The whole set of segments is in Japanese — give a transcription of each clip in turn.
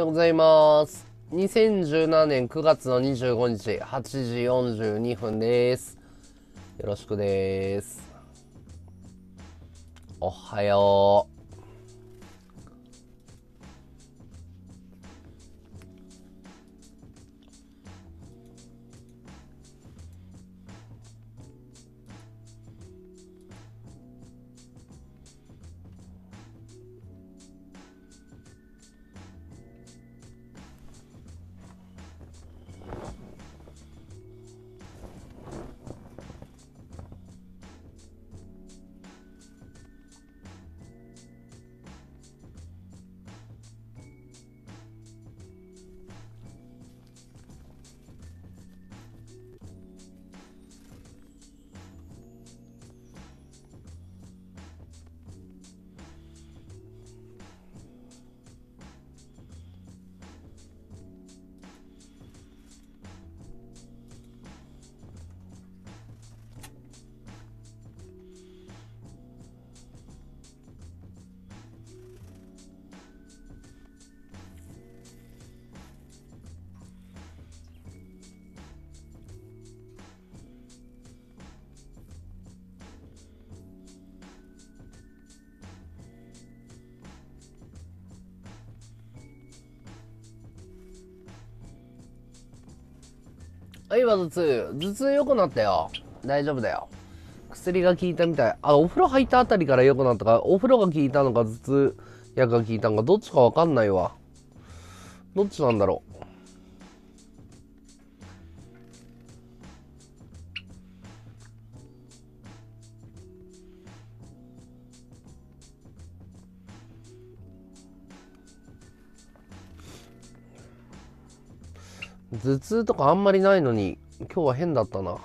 ようございます。2017年9月の25日、8時42分です。よろしくです。おはよう。はい、今頭痛良くなったよ。大丈夫だよ。薬が効いたみたい。お風呂入ったあたりから良くなったか、お風呂が効いたのか、頭痛薬が効いたのか、どっちかわかんないわ。どっちなんだろう。頭痛とかあんまりないのに、今日は変だったな。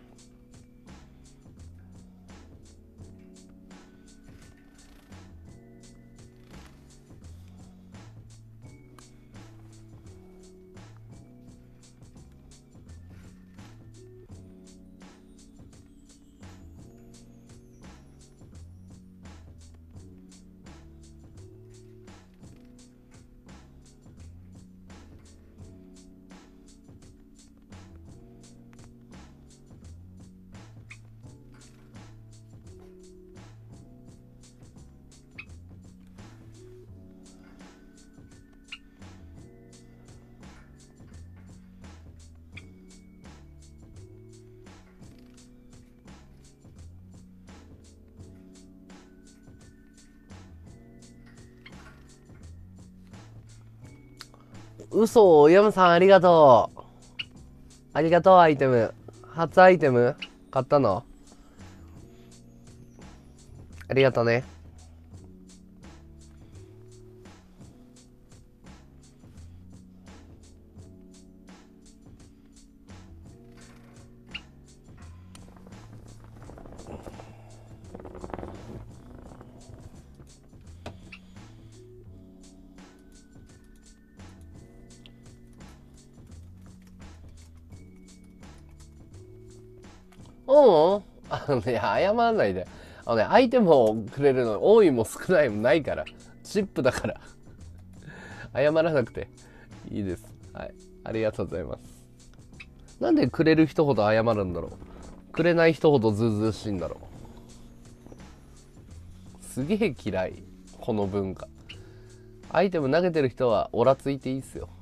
嘘、ヤムさんありがとう。ありがとう、アイテム。初アイテム買ったの？ありがとうね。謝らないで。アイテムをくれるの多いも少ないもないから。チップだから。謝らなくていいです。はい。ありがとうございます。なんでくれる人ほど謝るんだろう。くれない人ほどずうずうしいんだろう。すげえ嫌い。この文化。アイテム投げてる人はオラついていいっすよ。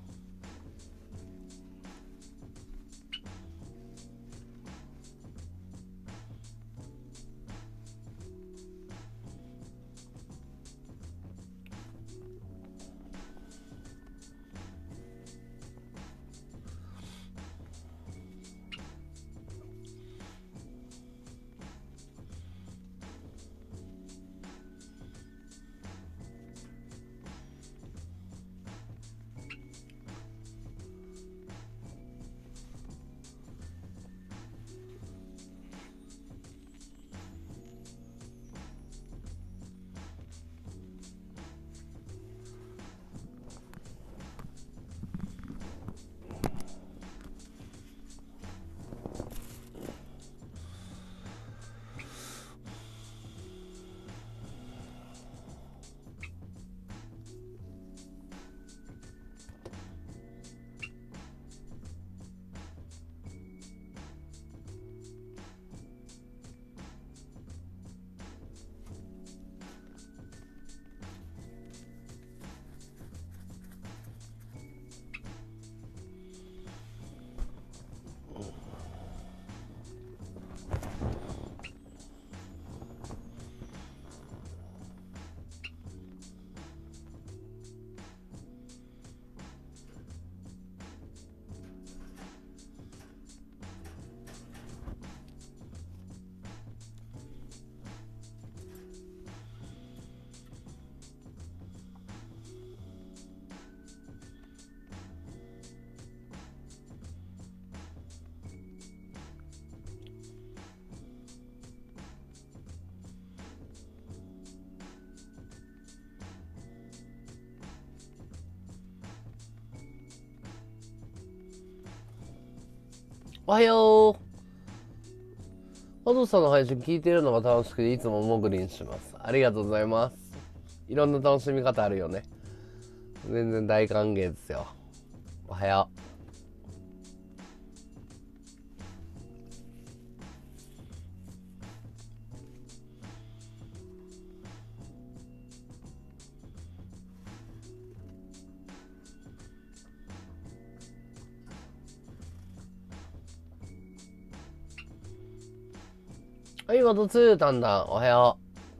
おはよう。加藤さんの配信聞いてるのが楽しくていつも潜りにします。ありがとうございます。いろんな楽しみ方あるよね。全然大歓迎ですよ。おはよう。はい、ワトツータンダン、おはよ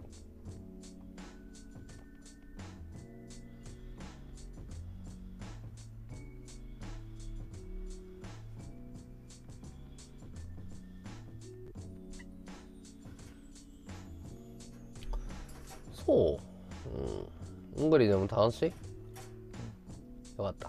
う。そう。潜りでも楽しい？よかった。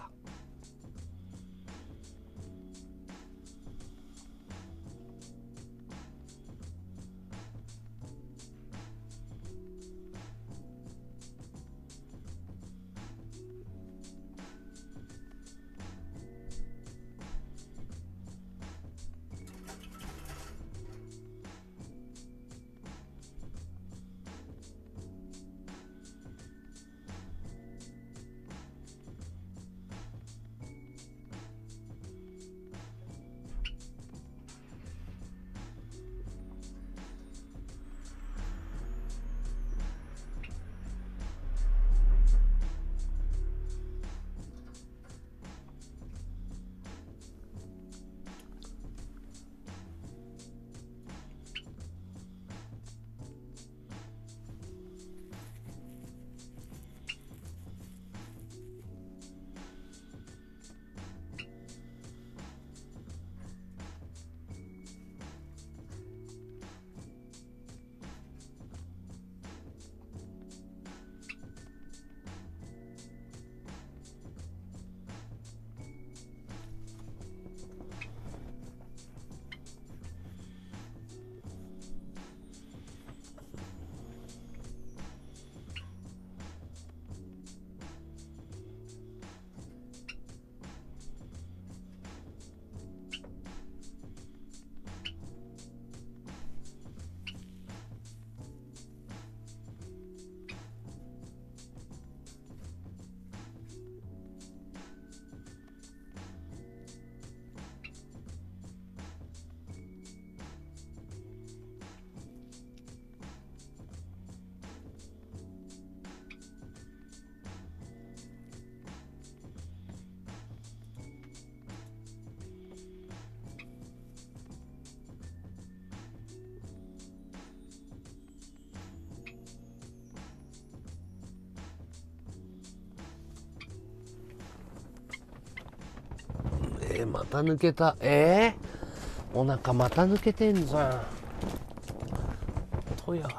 また抜けた。お腹また抜けてんじゃん。とや。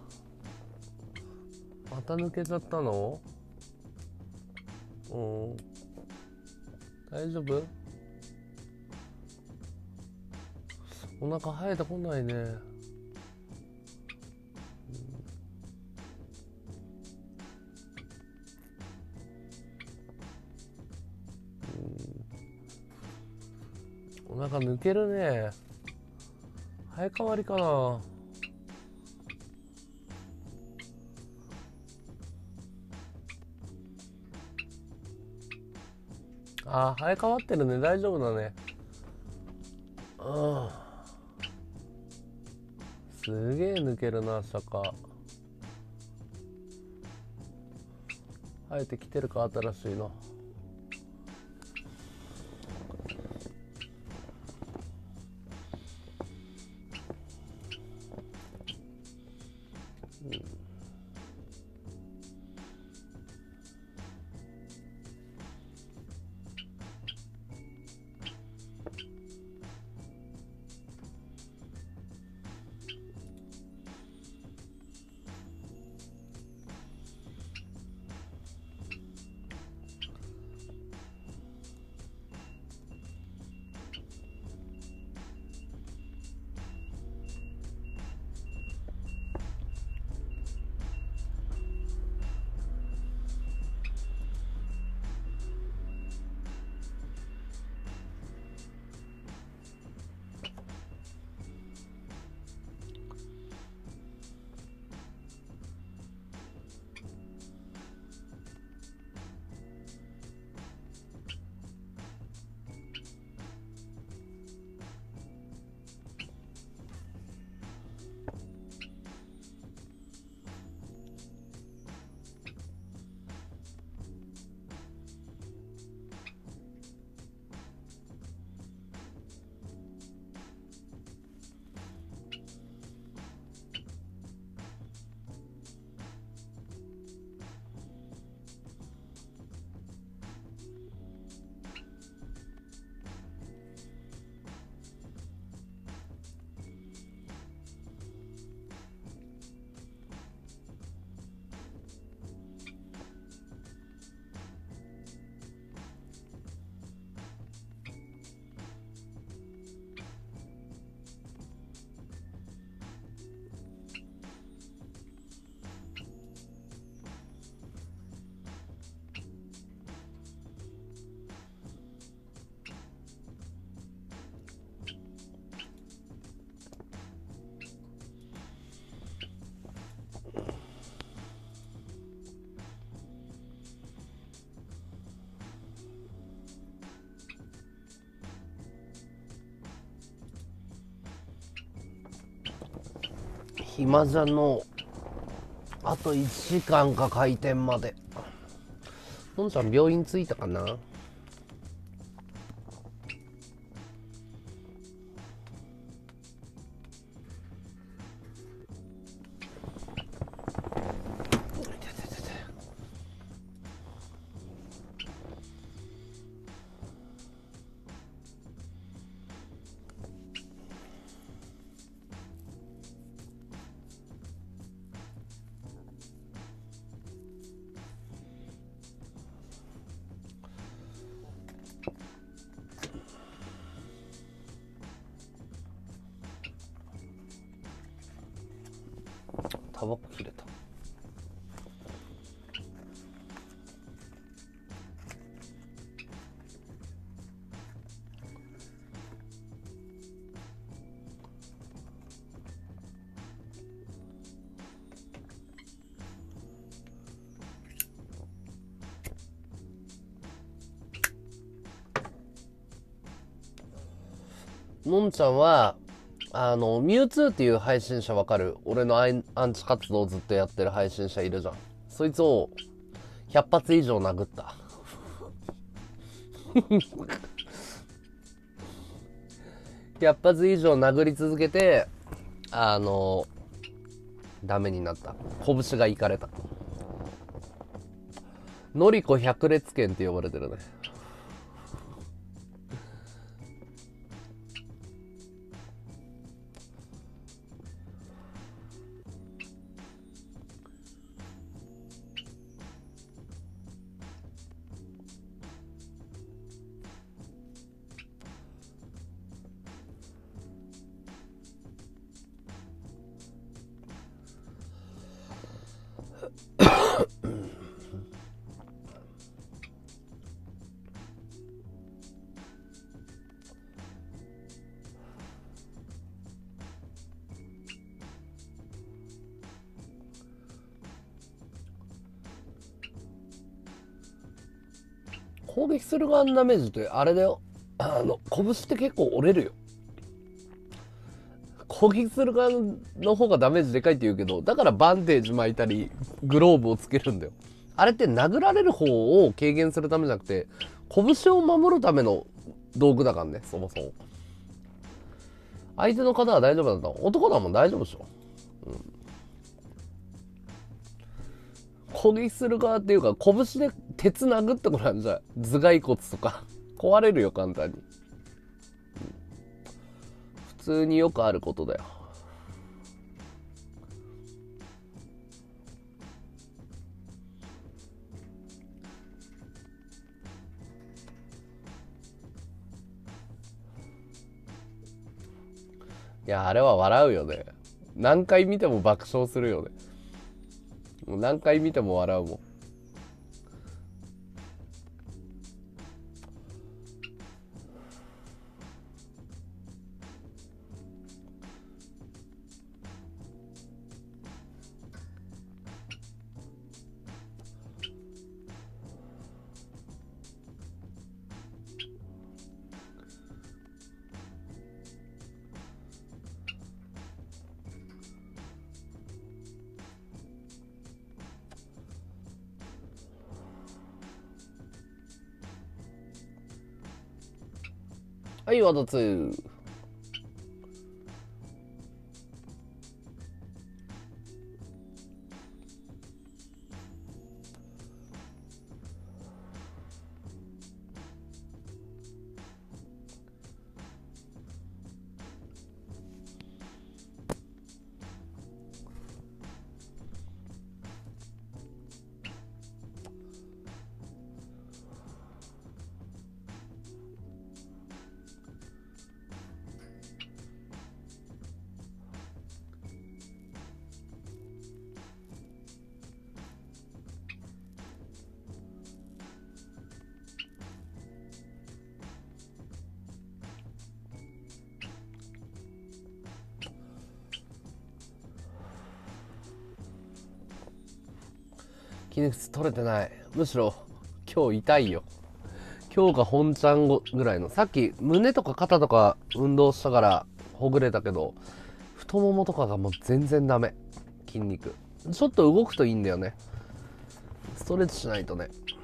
また抜けちゃったの？大丈夫？お腹生えてこないね。お腹抜けるね。生え変わりかな。生え変わってるね。大丈夫だね。すげえ抜けるな、坂。生えてきてるか、新しいの。 今じゃのあと1時間か開店まで。のんちゃん病院着いたかな。タバコ切れた。のんちゃんはミュウツーっていう配信者わかる？俺のアンチ活動をずっとやってる配信者いるじゃん。そいつを100発以上殴った。100発以上殴り続けて、ダメになった。拳がいかれた。のりこ百裂拳って呼ばれてるね。攻撃する側のダメージってあれだよ。拳って結構折れるよ。攻撃する側の方がダメージでかいって言うけど、だからバンテージ巻いたりグローブをつけるんだよ。あれって殴られる方を軽減するためじゃなくて、拳を守るための道具だからね、そもそも。相手の方は大丈夫だった。男だもん大丈夫でしょ。攻撃する側っていうか、拳で鉄殴ってごらんじゃ、頭蓋骨とか壊れるよ簡単に。普通によくあることだよ。いや、あれは笑うよね。何回見ても爆笑するよね。もう何回見ても笑うもん。はい、ワード2。筋肉痛取れてない。むしろ今日痛いよ。今日が本ちゃんぐらいの。さっき胸とか肩とか運動したからほぐれたけど、 太ももとかがもう全然ダメ。筋肉ちょっと動くといいんだよね。ストレッチしないとね。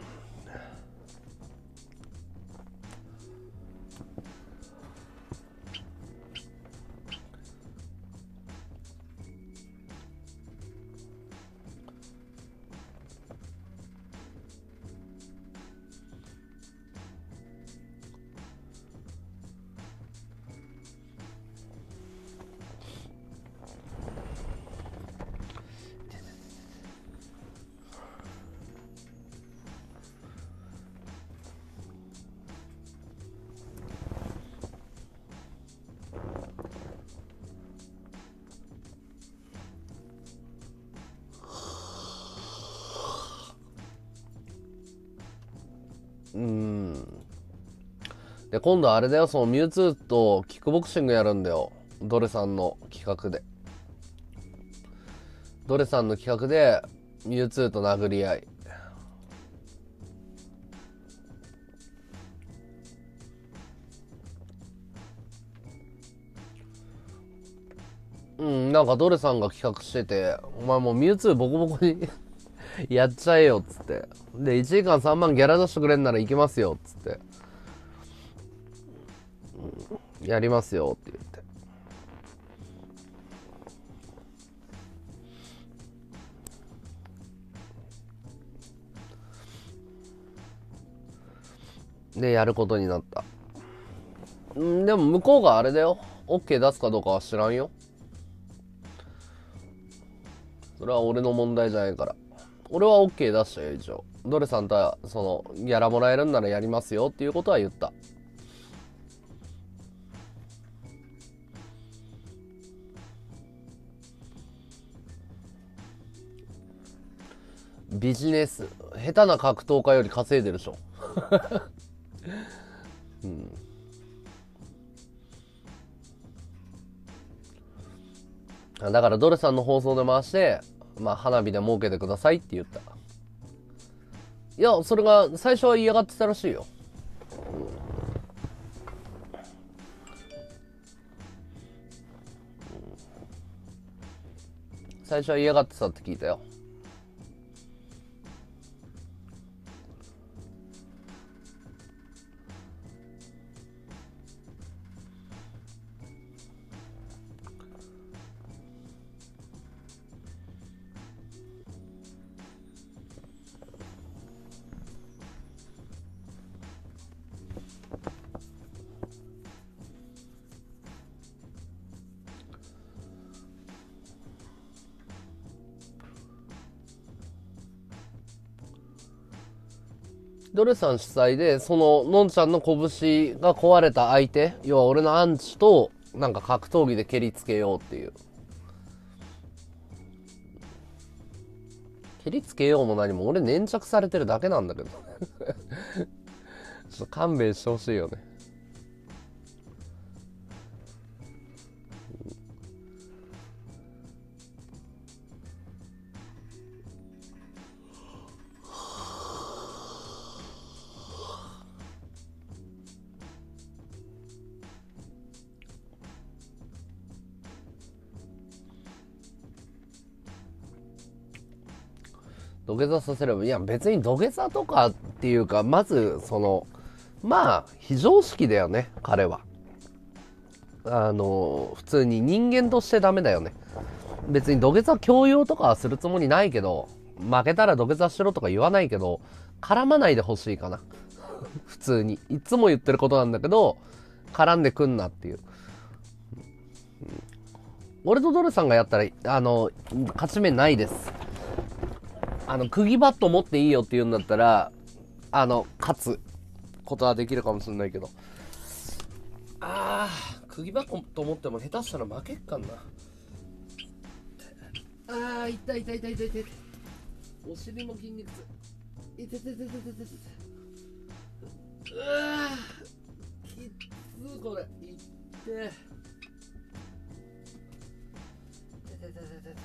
で、今度あれだよ、そのミュウツーとキックボクシングやるんだよ。ドレさんの企画で。ドレさんの企画で、ミュウツーと殴り合い。なんかドレさんが企画してて、お前もうミュウツーボコボコにやっちゃえよ、っつって。で、1時間3万ギャラ出してくれんなら行きますよ、っつって。やりますよ、って言って。で、やることになった。でも向こうがあれだよ。OK 出すかどうかは知らんよ。それは俺の問題じゃないから。俺は OK 出したよ、一応。ドレさんとは、その、ギャラもらえるんならやりますよっていうことは言った。ビジネス。下手な格闘家より稼いでるでしょ。だからドレさんの放送で回して、まあ花火で儲けてくださいって言った。いや、それが最初は嫌がってたらしいよ。最初は嫌がってたって聞いたよ。ドレさん主催で、その、のんちゃんの拳が壊れた相手、要は俺のアンチと、なんか格闘技で蹴りつけようっていう。蹴りつけようも何も、俺粘着されてるだけなんだけど。ちょっと勘弁してほしいよね。土下座させれば、いや別に土下座とかっていうか、まずその、まあ非常識だよね、彼は。普通に人間としてダメだよね。別に土下座強要とかはするつもりないけど、負けたら土下座しろとか言わないけど、絡まないでほしいかな。普通にいつも言ってることなんだけど、絡んでくんなっていう。俺とドルさんがやったら勝ち目ないです。釘バット持っていいよって言うんだったら、勝つことはできるかもしれないけど。釘バット持っても下手したら負けっかんな。痛い痛い痛い痛い痛い。お尻の筋肉痛。痛い痛い痛い痛い痛い痛い。きっつこれ。いって。痛い痛い痛い痛い痛い痛い。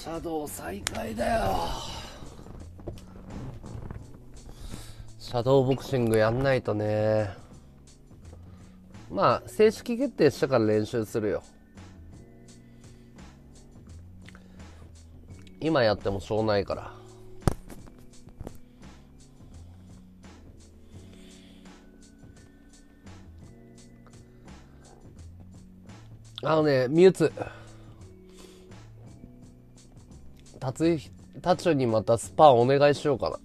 シャドウ再開だよ。シャドウボクシングやんないとね。まあ正式決定したから練習するよ。今やってもしょうないから。ミュウツタチュにまたスパンお願いしようかな。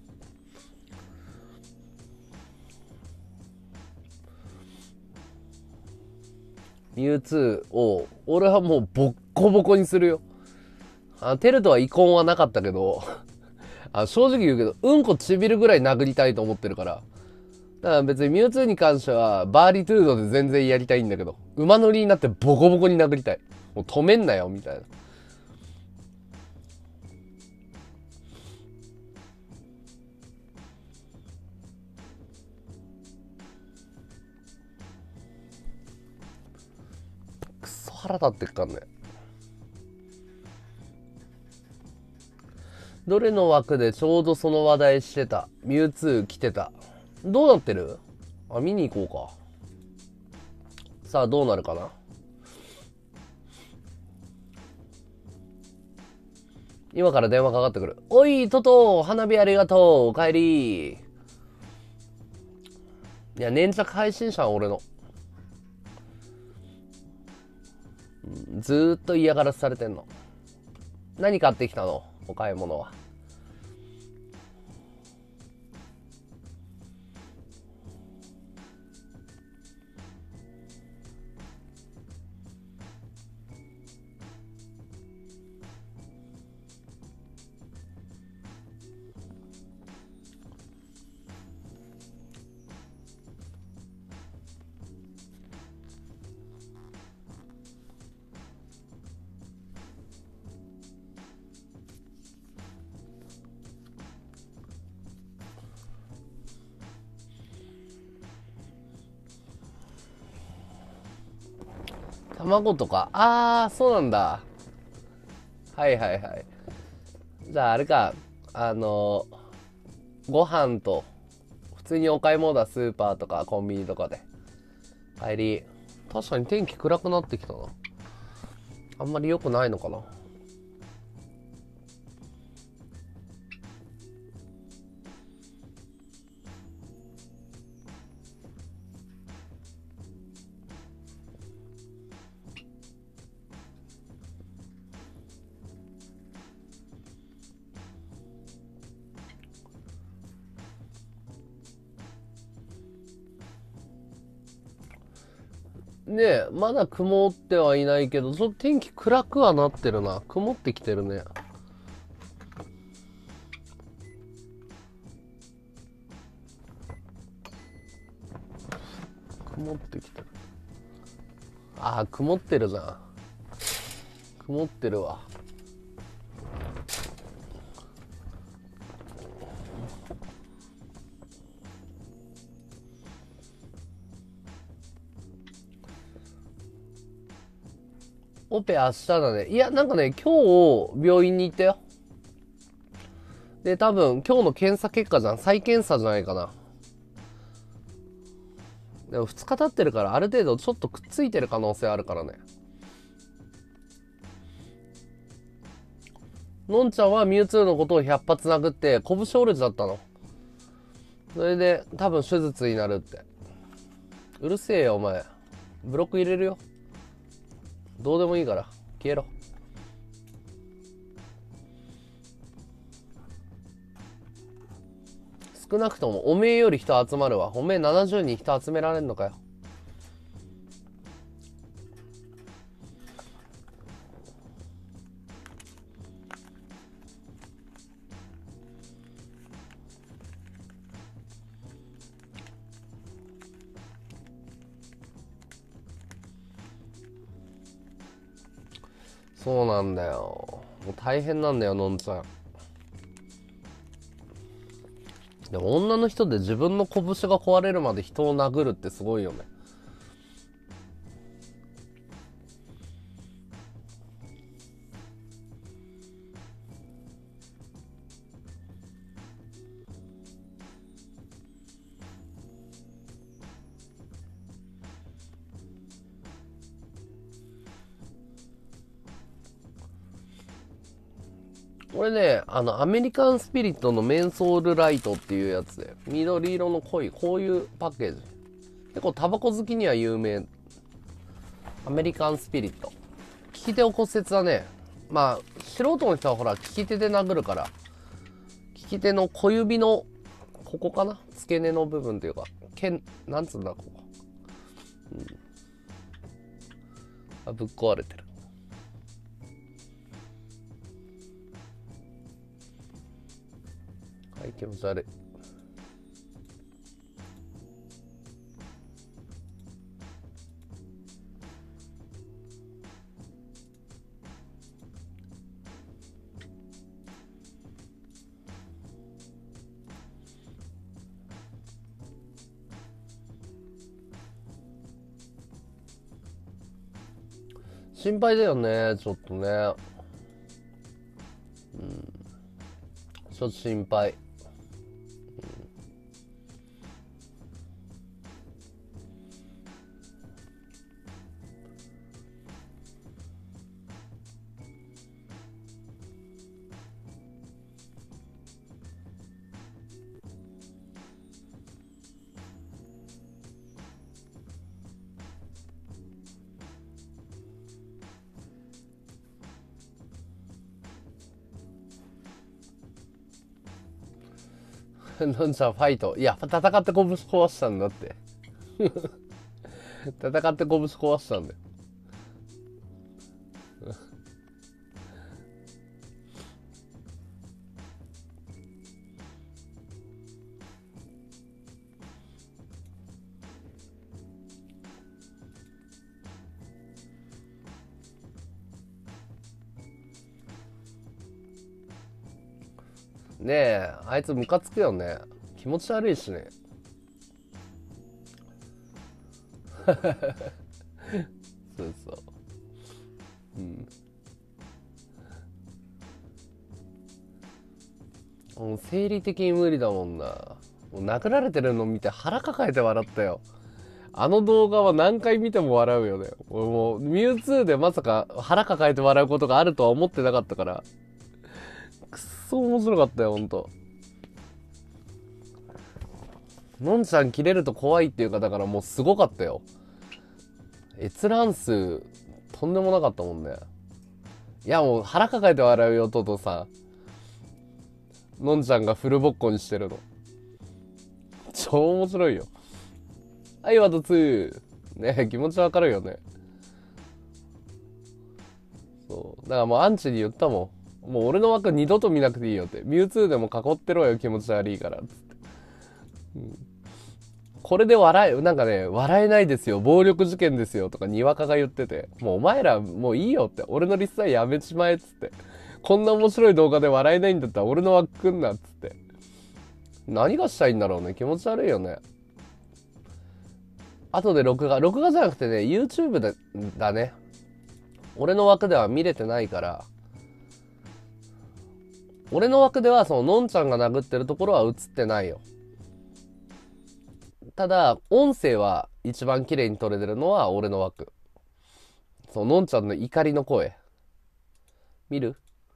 ミュウツーを俺はもうボッコボコにするよ。テルとは遺恨はなかったけど正直言うけどうんこちびるぐらい殴りたいと思ってるから。だから別にミュウツーに関してはバーリトゥードで全然やりたいんだけど、馬乗りになってボコボコに殴りたい。もう止めんなよみたいな。クソ腹立ってっかんね。どれの枠でちょうどその話題してた。ミュウツー来てた。どうなってる？見に行こうか。さあどうなるかな。今から電話かかってくる。おいトト、花火ありがとう、おかえり。いや粘着配信者は俺の、ずーっと嫌がらせされてんの。何買ってきたのお買い物は。卵とか、そうなんだ。はいはいはい。じゃああれか、ご飯と普通にお買い物だ。スーパーとかコンビニとかで。帰り。確かに天気暗くなってきたな。あんまり良くないのかな。ねえ、まだ曇ってはいないけど、天気暗くはなってるな。曇ってきてるね。曇ってきてる。曇ってるじゃん。曇ってるわ。オペ明日だね。いや、なんかね、今日病院に行ったよ。で、多分今日の検査結果じゃん。再検査じゃないかな。でも2日経ってるからある程度ちょっとくっついてる可能性あるからね。のんちゃんはミュウツーのことを100発殴って拳折れちゃったの。それで多分手術になるって。うるせえよお前。ブロック入れるよ。どうでもいいから消えろ。少なくともおめえより人集まるわ。おめえ70人人集められんのかよ。そうなんだよ。もう大変なんだよのんちゃん。でも女の人で自分の拳が壊れるまで人を殴るってすごいよね。 俺ね、アメリカンスピリットのメンソールライトっていうやつで、緑色の濃い、こういうパッケージ。結構タバコ好きには有名。アメリカンスピリット。利き手を骨折はね、まあ、素人の人はほら、利き手で殴るから、利き手の小指の、ここかな付け根の部分っていうか、なんつうんだ、ここ。あ、ぶっ壊れてる。はい、気持ち悪い。心配だよね、ちょっとね。ちょっと心配。のんちゃんファイト。いや、戦って拳壊したんだって。戦って拳壊したんだよ。ねえ、あいつムカつくよね。気持ち悪いしね。そうそう。もう生理的に無理だもんな。もう殴られてるの見て腹抱えて笑ったよ。あの動画は何回見ても笑うよね。俺もう、ミュウツーでまさか腹抱えて笑うことがあるとは思ってなかったから。くっそ面白かったよ、ほんと。のんちゃん切れると怖いっていうか、だからもうすごかったよ。閲覧数、とんでもなかったもんね。いやもう腹抱えて笑うよ、トトさん。のんちゃんがフルボッコにしてるの。超面白いよ。はい、ワード2。ね、気持ちわかるよね。そう。だからもうアンチに言ったもん。もう俺の枠二度と見なくていいよって。ミュウツーでも囲ってろよ、気持ち悪いから。つって。これでなんかね、笑えないですよ、暴力事件ですよ、とかにわかが言ってて。もうお前らもういいよって。俺のリスナーやめちまえ、つって。こんな面白い動画で笑えないんだったら俺の枠くんな、つって。何がしたいんだろうね。気持ち悪いよね。後で録画じゃなくてね、YouTube だね。俺の枠では見れてないから。俺の枠ではそののんちゃんが殴ってるところは映ってないよ。ただ、音声は一番綺麗に撮れてるのは俺の枠。そう、のんちゃんの怒りの声。見る？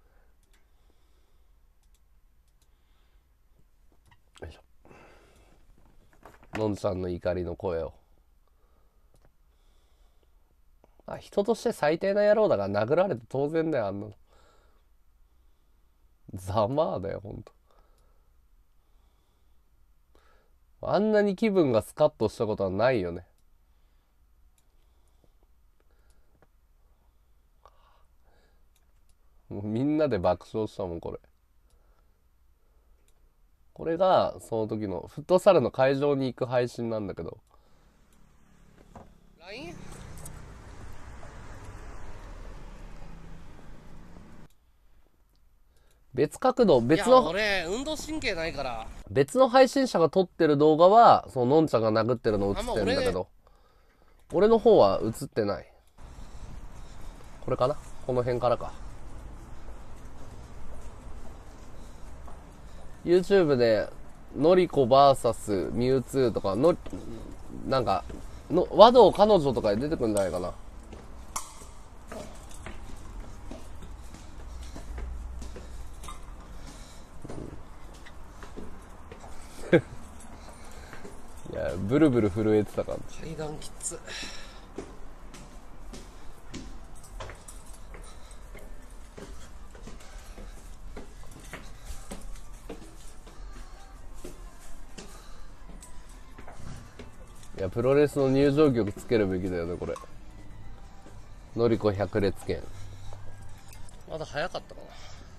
よいしょ。のんちゃんの怒りの声を。あ、人として最低な野郎だから殴られて当然だよ、あんなの。ざまあだよ、ほんと。あんなに気分がスカッとしたことはないよね。もうみんなで爆笑したもん、これ。これが、その時のフットサルの会場に行く配信なんだけど。LINE？ 別角度、別の、 俺、運動神経ないから。 別の配信者が撮ってる動画は、そののんちゃんが殴ってるの映ってるんだけど、俺の方は映ってない。これかな？この辺からか。YouTube で、のりこ VS ミュウツーとかの、なんか、和道彼女とかで出てくるんじゃないかな。 ブルブル震えてたから。 階段きつ。 いやプロレスの入場曲つけるべきだよねこれ。のりこ百列拳。 まだ早かったかな。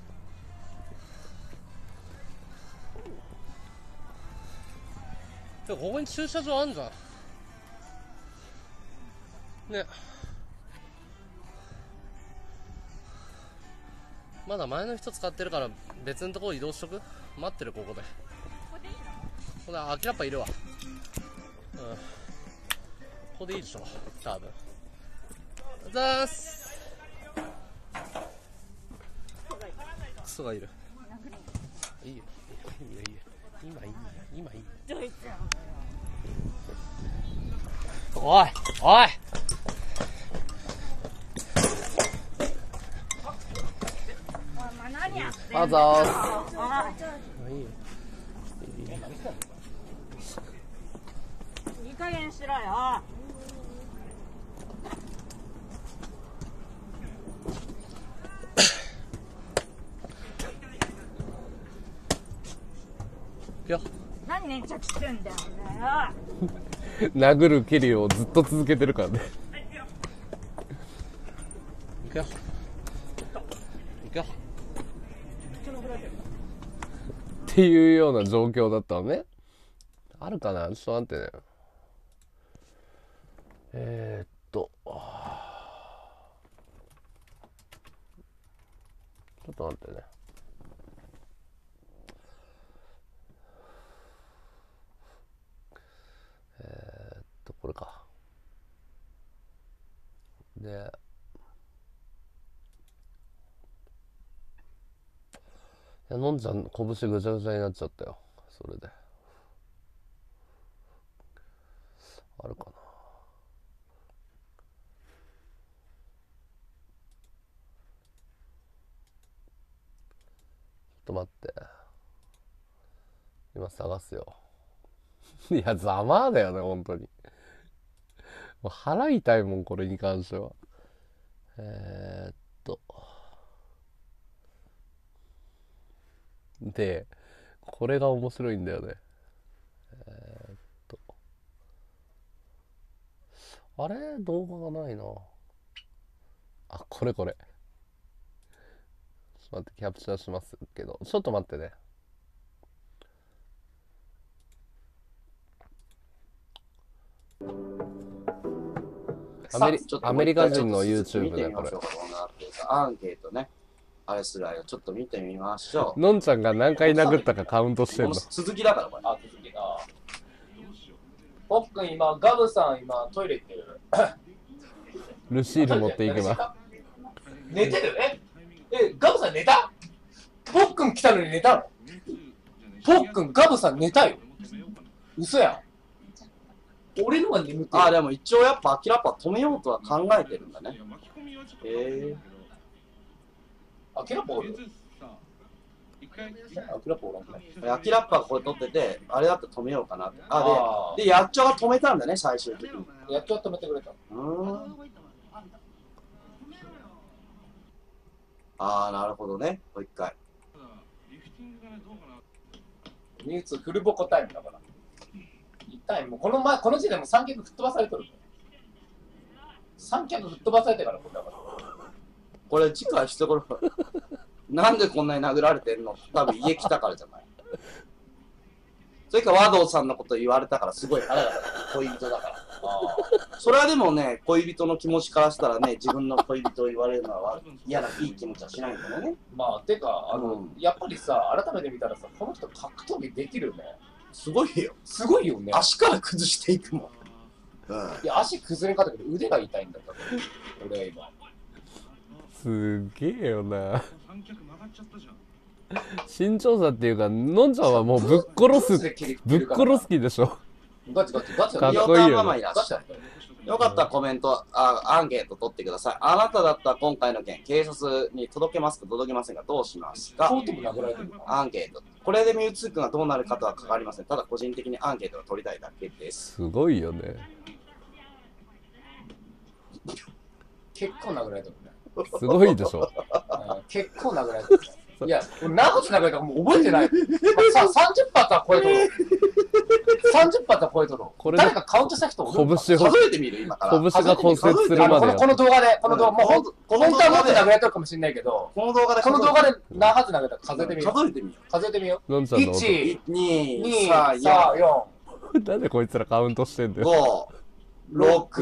でもここに駐車場あんじゃんね。まだ前の人使ってるから別のところ移動しとく。待ってるここで。これアキラッパいるわ。うん、ここでいいでしょ多分。ざーす。クソがいる。いいよいいよいいよ、今いいよ今いいよ。おいおい、 あざーす。 いいよいい加減しろよ。 いや何粘着してんだよ殴る蹴りをずっと続けてるからね。 行くよ行くよ。 っていうような状況だったのね。あるかな、ちょっと待ってね。ちょっと待ってね。これか。で、いやのんちゃん拳ぐちゃぐちゃになっちゃったよ。それであるかな。ちょっと待って、今探すよ。いやざまあだよね本当に。もう腹痛いもんこれに関しては。でこれが面白いんだよね。あれ動画がないな。あ、これちょっと待って、キャプチャーしますけど、ちょっと待ってね。アメリカ人の YouTube ねこれ。 アンケートね、あれすらよ、ちょっと見てみましょう。 のんちゃんが何回殴ったかカウントしてんの。 続きだからこれ。 あ、続きな。ポッくん今、ガブさん今トイレ行ってる。 ルシール持っていけば。 寝てる？ガブさん寝た？ポッくん来たのに寝たの？ポッくん、ガブさん寝たよ。嘘やん。俺のが眠ってる。 あ、でも一応やっぱアキラッパ止めようとは考えてるんだね。 アキラッパおる？アキラッパおらんね。 アキラッパがこれ撮ってて、あれだって止めようかなって。で、やっちょが止めたんだね、最終的に。 やっちょ止めてくれた。 ああ、なるほどね。もう一回。 ニュースフルボコタイムだから。一体もうこの時点でも3脚吹っ飛ばされとる。3脚吹っ飛ばされてからこれだから。 これ次回してこれ。なんでこんなに殴られてんの？多分家来たからじゃない。それか和道さんのこと言われたからすごい腹が立った恋人だから。それはでもね、恋人の気持ちからしたらね、自分の恋人を言われるのは嫌ないい気持ちはしないんだよね。 まあてかやっぱりさ、改めて見たらさ、この人格闘技できるね。 すごいよ。 すごいよね。 足から崩していくもん。 いや足崩れ方けど腕が痛いんだった俺今。 すげえよな。身長差っていうか、のんちゃんはもうぶっ殺す気でしょ。 ガチガチガチかっガチこいいよねヨタママいらっしゃい。よかったらコメント、アンケート取ってください。あなただったら今回の件、警察に届けますか届けませんか、どうしますか。 コートも殴られてる。 アンケート。これでミュウツー君がどうなるかとは関わりません。ただ個人的にアンケートを取りたいだけです。 すごいよね。 結構殴られてるね。 すごいでしょ。 結構殴られてる。いや、何発殴られたかもう覚えてない。さ、30発は超えとろう。30発は超えとろう。 これで誰かカウントした人おるのか拳を、 数えてみる今から。 拳が骨折するまでやこの動画で、この動画、もうこの本当はもっと動画で殴られてるかもしれないけど、 この動画でこの動画で何発殴られたか数えてみよう。 数えてみよ数えてみよう。 のんちゃんの音。 1、 う。2、 2、 3、 3、4、 なんでこいつらカウントしてんだよ。 5、6、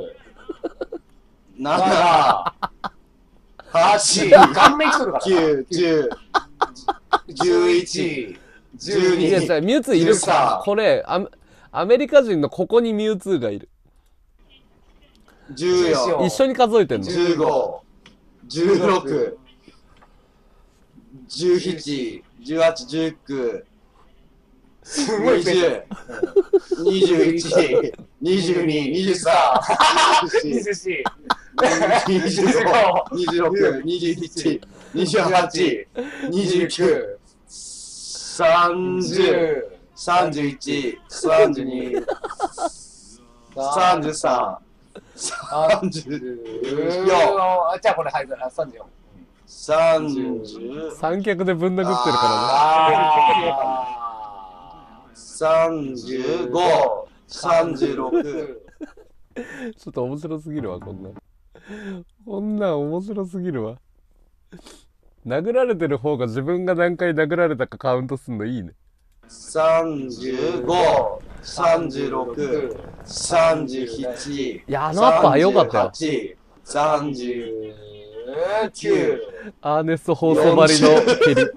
6、 7、 7、8、顔面きとるから。 9、10、11、 いや、じゃあミュウツーいるか。 13 これアメリカ人のここにミュウツーがいる。 14、 一緒に数えてんの。 15、16、17、18、19、 すごいペース。 20、21、22、23、24、 24、 25、26、27、28、29、30、31、32、33、34、 じゃあこれ、はい、34。 30、 三脚でぶん殴ってるか 35、36、 らね。ちょっと面白すぎるわ、こんなん。こんなん面白すぎるわ。殴られてる方が自分が何回殴られたかカウントすんのいいね。 35、36、37、 いや、アッパー良かったよ。 38、39、 9、 アーネスト放送張りの蹴り。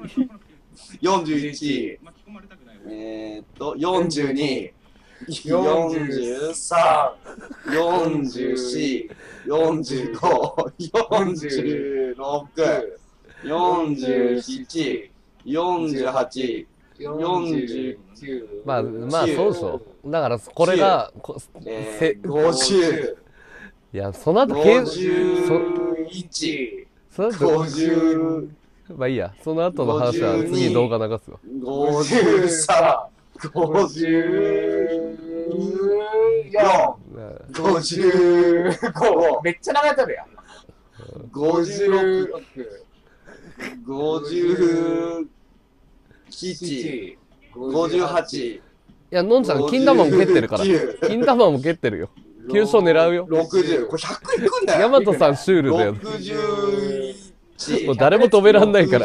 41、42、43、44、45、46、47、48、49、 まあそうでしょ。だからこれが 50、 いや、その後 51、 その後 50、 まあいいや、その後の話は次に動画流すわ。 53、54、55、 めっちゃ流れてるやん。 56、57、58、 いや、のんちゃん、金玉も蹴ってるから。金玉も蹴ってるよ。急所狙うよ。 60、これ100いくんだよ。 ヤマトさんシュールだよ。 61、 もう誰も止めらんないから。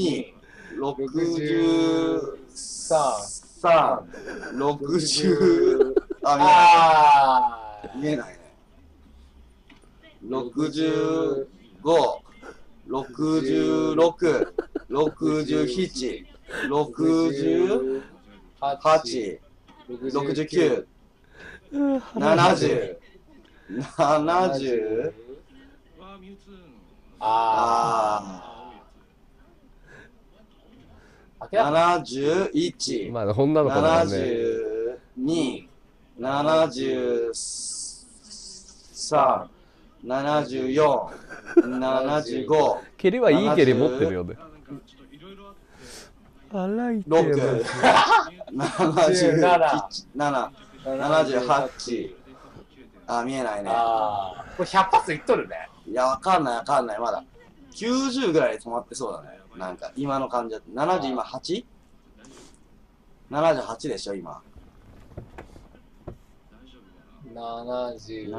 62、63、60、見えないね。65、66、67、68、69、70、70、71、 まあ、女の子だからね。 72、73、74、75、 蹴りはいい蹴り持ってるよね。荒いってよ。 6、77、78、見えないね。 これ100発いっとるね。 いや、わかんない、まだ。90ぐらいで止まってそうだね。なんか、今の感じだと。70、今 8?78 でしょ、今。 70、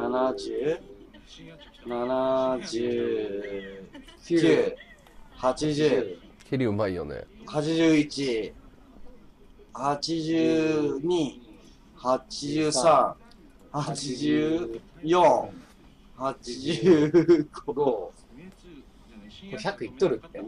70、79、80、 蹴りうまいよね。 81、82、83、84、85、 これ100いっとるって。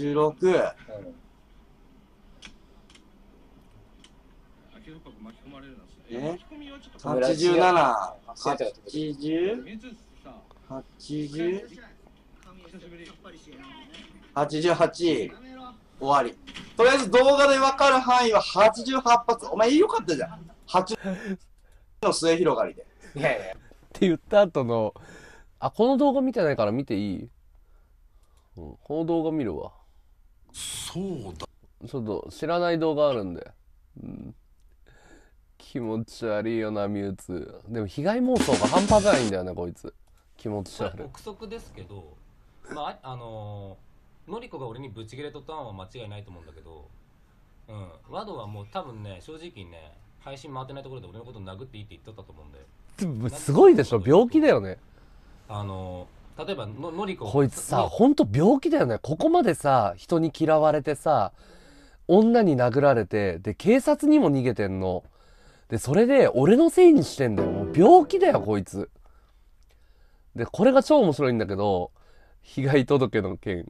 86、87、80、88、終わり。とりあえず動画で分かる範囲は88発。お前よかったじゃん。 の末広がりで。 いやいや。 って言った後の、あ、この動画見てないから見ていい？うん、この動画見るわ。 そうだ。 ちょっと知らない動画あるんで。うん、気持ち悪いよな、ミュウツー。でも被害妄想が半端じゃないんだよね、こいつ。気持ち悪い。 憶測ですけど、まあ、のりこが俺にブチ切れとったのは間違いないと思うんだけど、うん、ワドはもう多分ね、正直ね、配信回ってないところで俺のこと殴っていいって言っとったと思うんで。 すごいでしょ、病気だよね。 例えばのりここいつさ、ほんと病気だよね。ここまでさ、人に嫌われてさ、女に殴られて、で、警察にも逃げてんの。で、それで俺のせいにしてんだよ。もう病気だよ、こいつ。で、これが超面白いんだけど、被害届の件。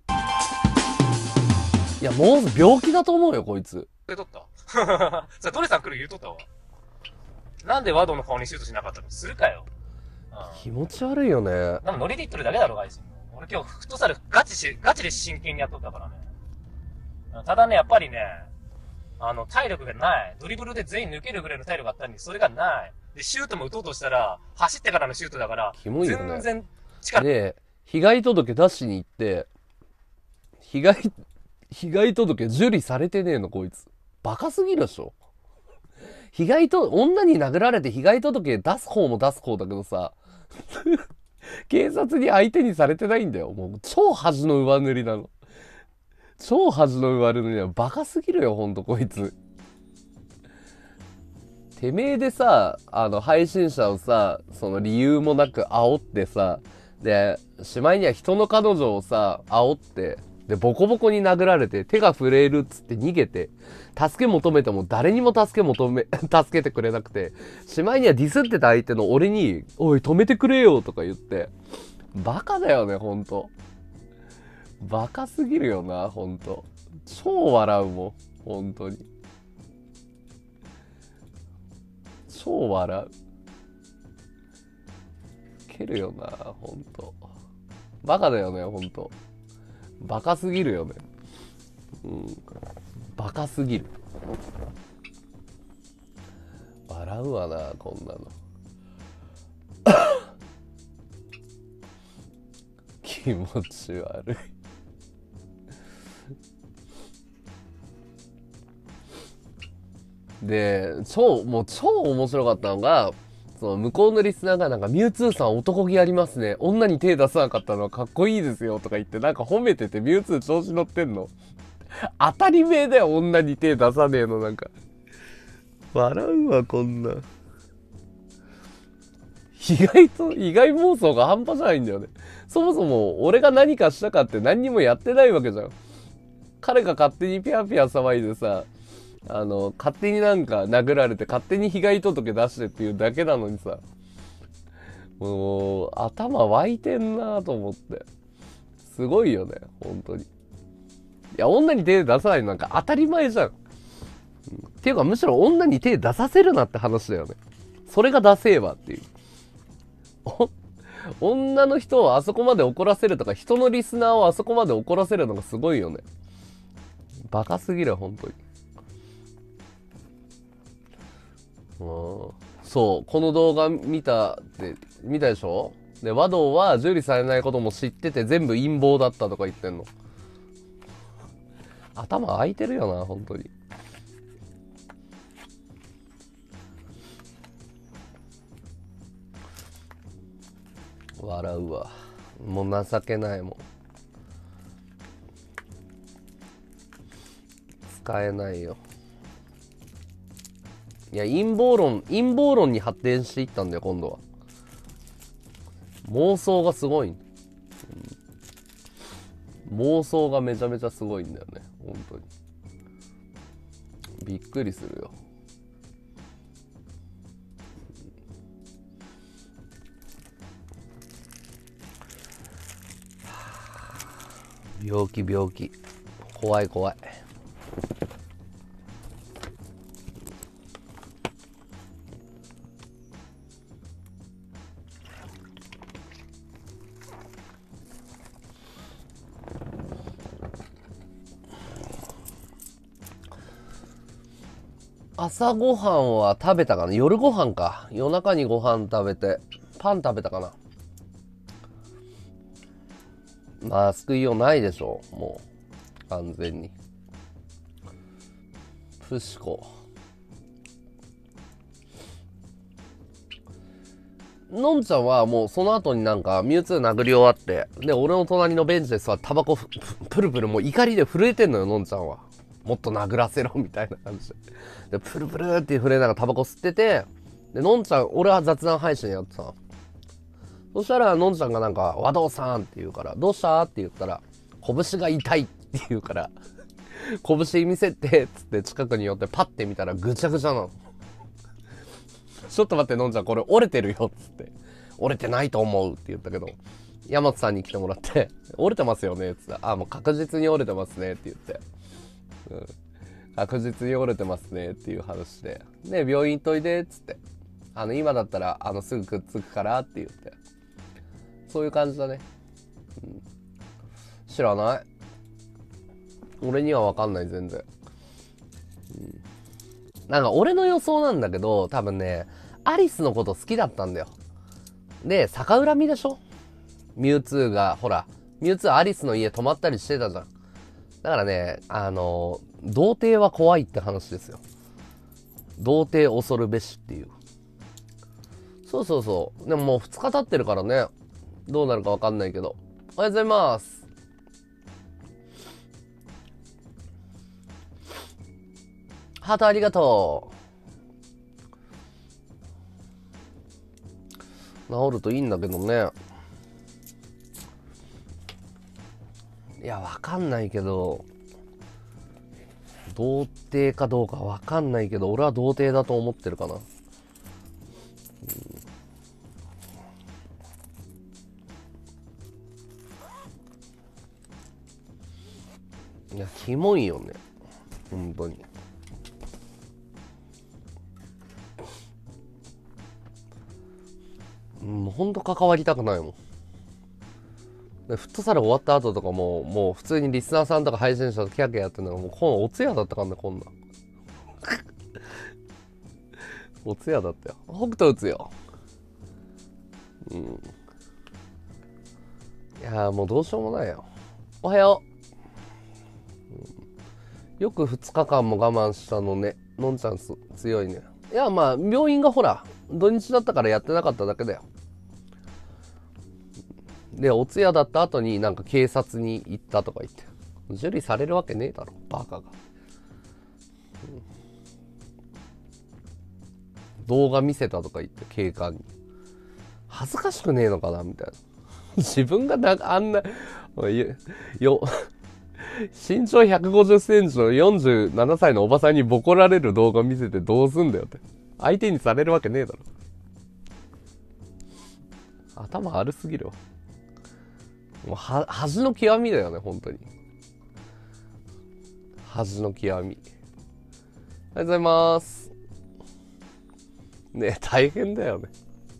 いや、もう病気だと思うよ、こいつ。 言うとったそれトレさん来る言うとったわ。なんでワドの顔にシュートしなかったのするかよ。 気持ち悪いよね。 でもノリで言っとるだけだろ、外人。俺今日フットサルガチで真剣にやっとったからね。ただね、やっぱりね、体力がない。ドリブルで全員抜けるぐらいの体力があったのに、それがない。で、シュートも打とうとしたら、走ってからのシュートだから、 キモいよね。 全然力。 で、被害届出しに行って、被害届受理されてねえの、こいつ。バカすぎるでしょ。女に殴られて被害届出す方も出す方だけどさ、警察に相手にされてないんだよ。もう超恥の上塗りなの。超恥の上塗りなの。バカすぎるよ、ほんとこいつ。てめえでさ、配信者をさ、その理由もなく煽ってさ、で、しまいには人の彼女をさ、煽って、で、ボコボコに殴られて、手が震えるっつって逃げて、助け求めても誰にも助けてくれなくて、しまいにはディスってた相手の俺に、おい、止めてくれよとか言って、バカだよね、ほんと。バカすぎるよな、ほんと。超笑うもん、ほんとに。超笑う。蹴るよな、ほんと。バカだよね、ほんと。バカすぎるよね。うん。バカすぎる。笑うわな、こんなの。気持ち悪い。で、もう超面白かったのが、その向こうのリスナーがなんか、ミュウツーさん男気ありますね。女に手出さなかったのはかっこいいですよとか言ってなんか褒めてて、ミュウツー調子乗ってんの。当たり前だよ、女に手出さねえのなんか。笑うわ、こんな。意外妄想が半端じゃないんだよね。そもそも俺が何かしたかって何にもやってないわけじゃん。彼が勝手にピャピャ騒いでさ、勝手になんか殴られて勝手に被害届出してっていうだけなのにさ、もう頭湧いてんなと思って。すごいよね、本当に。いや、女に手出さないのなんか当たり前じゃん。っていうかむしろ女に手出させるなって話だよね。それがダセえわっていう。女の人をあそこまで怒らせるとか、人のリスナーをあそこまで怒らせるのがすごいよね。バカすぎる、本当に。そう、この動画見たでしょ？で、和道は受理されないことも知ってて全部陰謀だったとか言ってんの。頭開いてるよな、本当に。笑うわ。もう情けないもん。使えないよ。いや、陰謀論に発展していったんだよ、今度は。妄想がすごい、妄想がめちゃめちゃすごいんだよね、本当に。びっくりするよ。病気。怖い。 朝ごはんは食べたかな。夜ご飯か。夜中にご飯食べて、パン食べたかな。まあ、救いようないでしょう。もう、完全に。プシコ。のんちゃんはもうその後になんかミュウツー殴り終わって、で、俺の隣のベンチで座ってタバコプルプルもう怒りで震えてんのよ、のんちゃんは。もっと殴らせろみたいな感じで。で、プルプルって震えながらタバコ吸ってて、で、のんちゃん、俺は雑談配信やってた。そしたら、のんちゃんがなんか、和道さんって言うから、どうしたって言ったら、拳が痛いって言うから、拳見せて、つって近くに寄ってパッて見たらぐちゃぐちゃなの。ちょっと待って、のんちゃん、これ折れてるよ、つって。折れてないと思うって言ったけど、山津さんに来てもらって、折れてますよね、つって。あ、もう確実に折れてますね、って言って。うん。確実に折れてますね、っていう話で。で、病院行っといで、つって。今だったら、すぐくっつくから、って言って。そういう感じだね。うん、知らない。俺には分かんない、全然。うん、なんか俺の予想なんだけど、多分ね、アリスのこと好きだったんだよ。で、逆恨みでしょ？ミュウツーが、ほら、ミュウツーアリスの家泊まったりしてたじゃん。だからね、童貞は怖いって話ですよ。童貞恐るべしっていう。そうそうそう。でももう2日経ってるからね、どうなるか分かんないけど。おはようございます。ハートありがとう。治るといいんだけどね。いや、わかんないけど、童貞かどうかわかんないけど、俺は童貞だと思ってるかな。いや、キモいよね。本当に。もうほんと関わりたくないもん。でフットサル終わった後とかもう普通にリスナーさんとか配信者とキャキャやってるのがもうこのお通夜だったからね、こんな。お通夜だったよ。北斗打つよ。うん。いやーもうどうしようもないよ。おはよう。よく2日間も我慢したのね。のんちゃん強いね。いやまあ病院がほら土日だったからやってなかっただけだよ。でお通夜だった後になんか警察に行ったとか言って、受理されるわけねえだろバカが、動画見せたとか言って警官に恥ずかしくねえのかなみたいな。自分があんな身長150センチの47歳のおばさんにボコられる動画見せてどうすんだよって。相手にされるわけねえだろ。頭悪すぎるわ。もう恥の極みだよね、本当に。恥の極み。おはようございます。ね、大変だよね。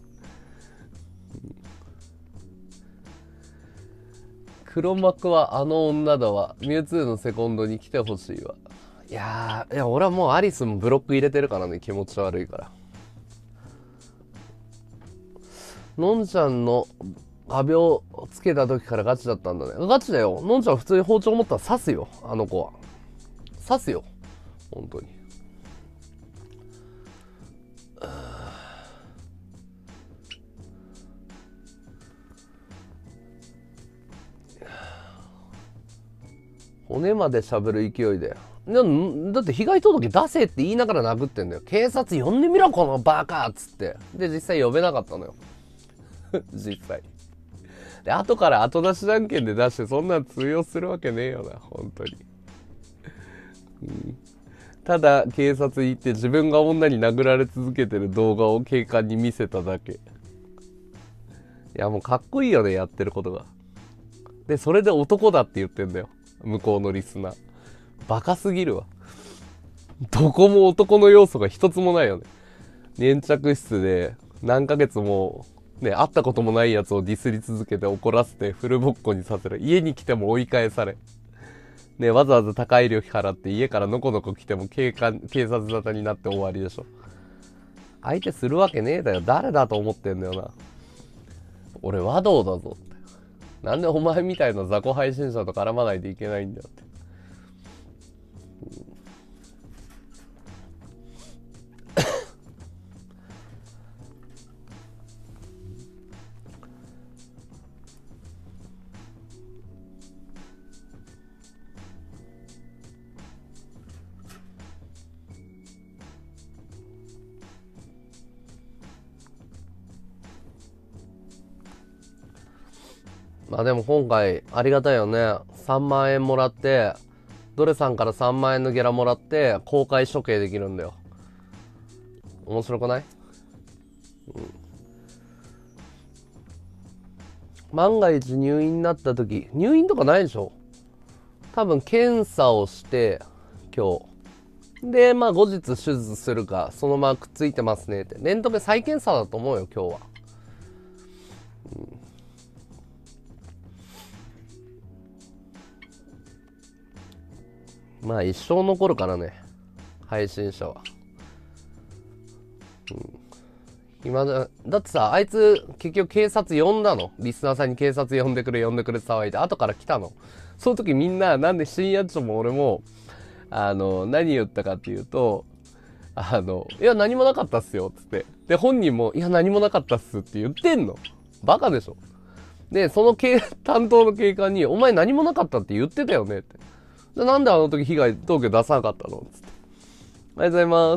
黒幕はあの女だわ。ミュウツーのセコンドに来てほしいわ。いや俺はもうアリスもブロック入れてるからね、気持ち悪いから。のんちゃんの画鋲つけた時からガチだったんだね。ガチだよ。のんちゃん普通に包丁持ったら刺すよ、あの子は。刺すよ。本当に。骨までしゃぶる勢いで。だって被害届出せって言いながら殴ってんだよ。警察呼んでみろこのバカっつって。で実際呼べなかったのよ。実際。で後から後出しじゃんけんで出してそんなん通用するわけねえよな本当に、ただ警察行って自分が女に殴られ続けてる動画を警官に見せただけ。いやもうかっこいいよね、やってることが。でそれで男だって言ってんだよ、向こうのリスナー。バカすぎるわ。どこも男の要素が一つもないよね。粘着室で何ヶ月もね、会ったこともないやつをディスり続けて怒らせてフルボッコにさせる。家に来ても追い返され。 ね、わざわざ高い料金払って家からのこのこ来ても警察沙汰になって終わりでしょ。相手するわけねえだよ。誰だと思ってんだよな。俺和道だぞって。なんでお前みたいな雑魚配信者と絡まないといけないんだよって。まあでも今回ありがたいよね。3万円もらって、ドレさんから3万円のゲラもらって公開処刑できるんだよ。面白くない？万が一入院になった時、入院とかないでしょ？多分検査をして今日で、まあ後日手術するかそのままくっついてますねって、レントゲン再検査だと思うよ今日は。まあ一生残るからね、配信者は。今だってさ、あいつ結局警察呼んだの。リスナーさんに警察呼んでくれって騒いで後から来たの。その時みんななんで深夜長も俺も何言ったかっていうと、いや何もなかったっすよっつって、で本人もいや何もなかったっすって言ってんの。バカでしょ。でその担当の警官にお前何もなかったって言ってたよねって、でなんであの時被害届出さなかったのっつって。ありがとうございます。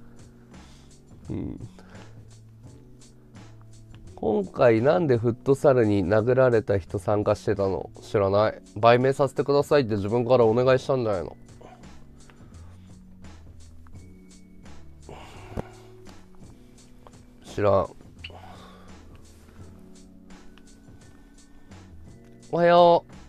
今回なんでフットサルに殴られた人参加してたの？知らない。売名させてくださいって自分からお願いしたんじゃないの？知らん。おはよう。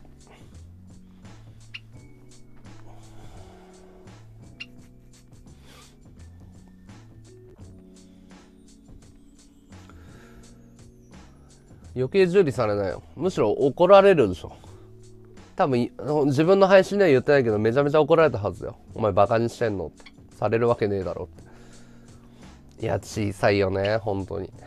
余計受理されないよ。むしろ怒られるでしょ。多分自分の配信では言ってないけどめちゃめちゃ怒られたはずだよ。お前バカにしてんのってされるわけねえだろって。いや小さいよね本当に。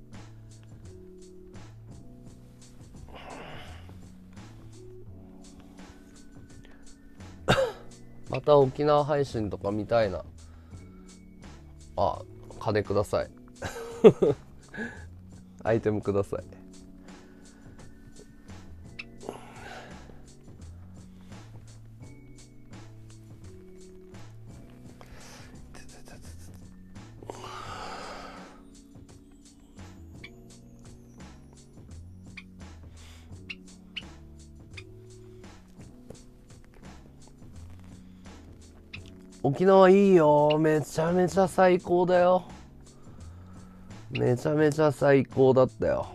また沖縄配信とか見たいな。あ、金ください。アイテムください。沖縄いいよ。めちゃめちゃ最高だよ。めちゃめちゃ最高だったよ。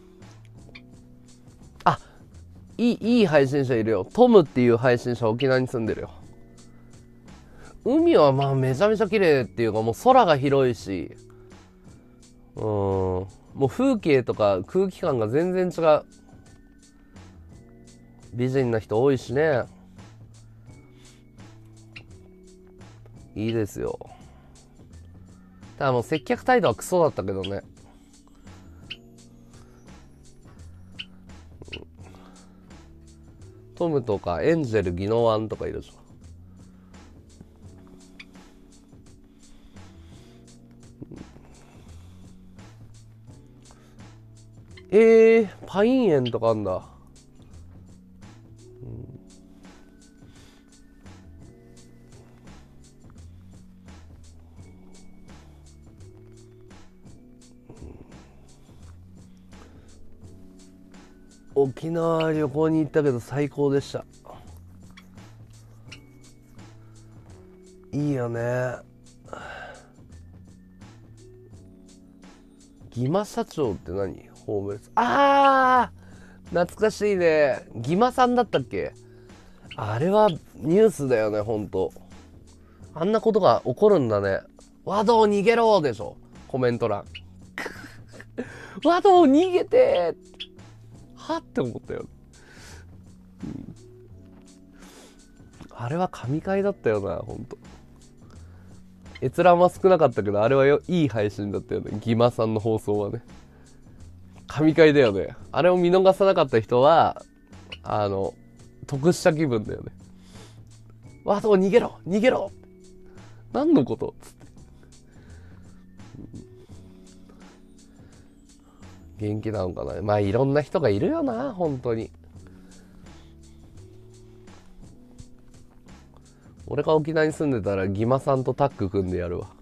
あ、いい配信者いるよ。トムっていう配信者沖縄に住んでるよ。海はまあめちゃめちゃ綺麗っていうか、もう空が広いし、もう風景とか空気感が全然違う。美人な人多いしね。いいですよ。ただもう接客態度はクソだったけどね。トムとかエンジェルギノワンとかいるでしょ。パイン園とかあんだ。沖縄旅行に行ったけど最高でした。いいよね。ギマ社長って何？ホームレス。懐かしいね。ギマさんだったっけ？あれはニュースだよね、ほんと。あんなことが起こるんだね。和道逃げろでしょ、コメント欄。和道逃げてーはって思ったよ。 あれは神回だったよな、ほんと。閲覧は少なかったけど、あれはいい配信だったよね。ギマさんの放送はね。神回だよね。あれを見逃さなかった人は、得した気分だよね。わ、そう、逃げろ逃げろ何のことつって。元気なのかな。まあ、いろんな人がいるよな、本当に。俺が沖縄に住んでたらギマさんとタッグ組んでやるわ。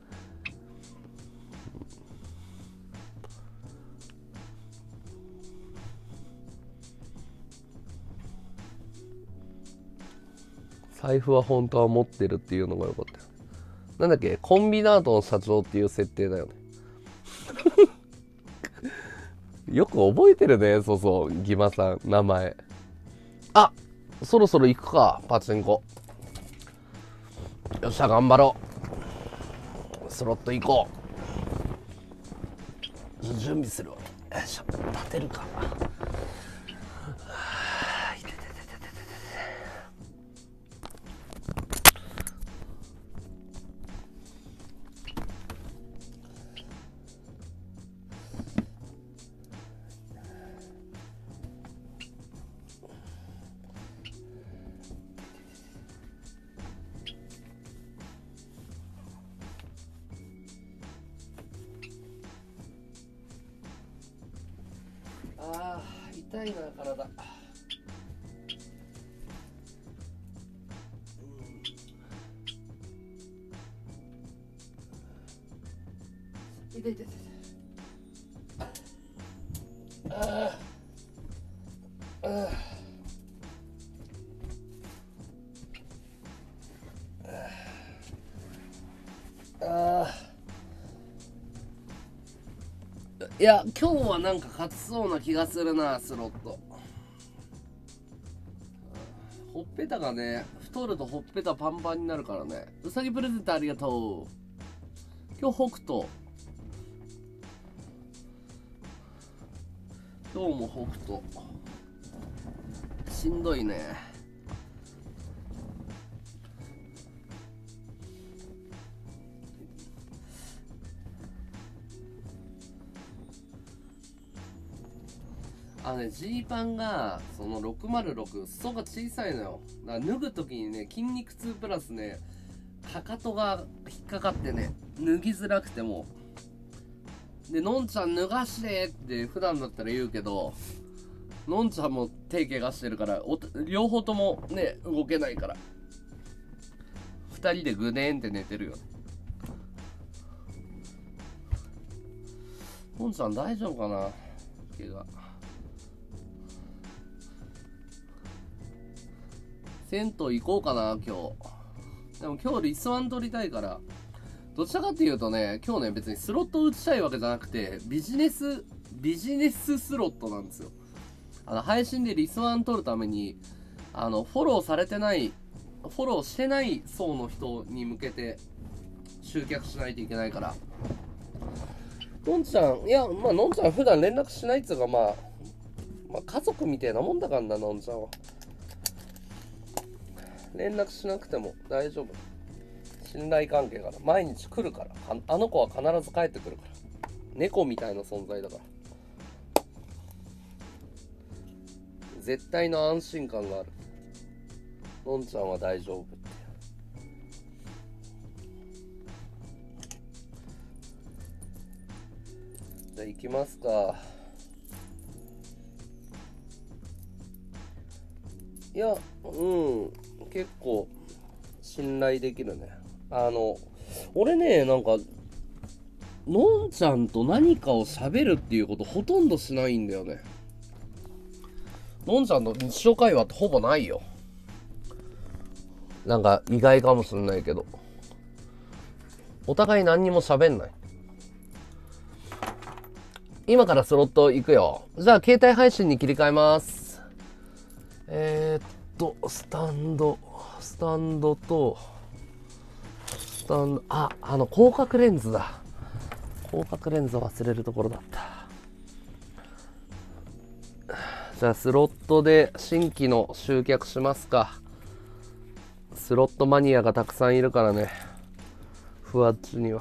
財布は本当は持ってるっていうのがよかったよ。なんだっけ、コンビナートの社長っていう設定だよね。よく覚えてるね。そうそう、ギマさん名前。あ、そろそろ行くか、パチンコ。よっしゃ、頑張ろう。スロット行こう。準備するわ。よいしょ、立てるか。あー、痛いな、体。痛い痛い痛い。あーあーあー、いや、今日はなんか勝ちそうな気がするな、スロット。ほっぺたがね、太るとほっぺたパンパンになるからね。うさぎプレゼントありがとう。今日北斗。今日も北斗。しんどいね。ジーパンがその606裾が小さいのよ。だから脱ぐ時にね、筋肉痛プラスね、かかとが引っかかってね、脱ぎづらくてもで、のんちゃん脱がしてって普段だったら言うけど、のんちゃんも手怪我してるから両方ともね動けないから2人でぐねーんって寝てるよ。のんちゃん大丈夫かな、怪我。銭湯行こうかな、今日。でも今日リスワン取りたいから、どちらかっていうとね、今日ね、別にスロット打ちたいわけじゃなくて、ビジネススロットなんですよ。配信でリスワン取るために、フォローしてない層の人に向けて集客しないといけないから。のんちゃん、いや、まあ、のんちゃん普段連絡しないっつうか、まあ家族みたいなもんだからな、のんちゃんは。連絡しなくても大丈夫。信頼関係から毎日来るから、あの子は必ず帰ってくるから。猫みたいな存在だから。絶対の安心感がある。のんちゃんは大丈夫って。じゃあ行きますか。いや、結構信頼できるね。俺ね、なんかのんちゃんと何かを喋るっていうことほとんどしないんだよね。のんちゃんの日常会話ってほぼないよ。なんか意外かもしれないけど、お互い何にも喋んない。今からスロット行くよ。じゃあ携帯配信に切り替えます。スタンドと、広角レンズだ。広角レンズ忘れるところだった。じゃあスロットで新規の集客しますか。 スロットマニアがたくさんいるからね、ふわっちには。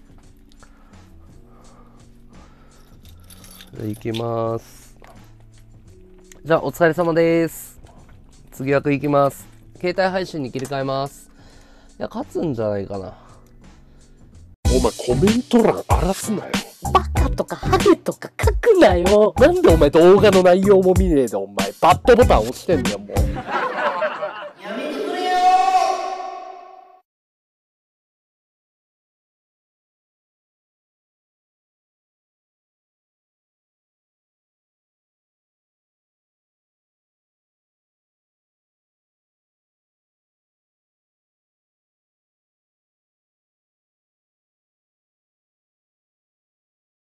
行きます。じゃあお疲れ様です。次枠行きます。携帯配信に切り替えます。いや、勝つんじゃないかな。 お前コメント欄荒らすなよ。 バカとかハゲとか書くなよ。 なんでお前動画の内容も見ねえでお前バッドボタン押してんだよもう。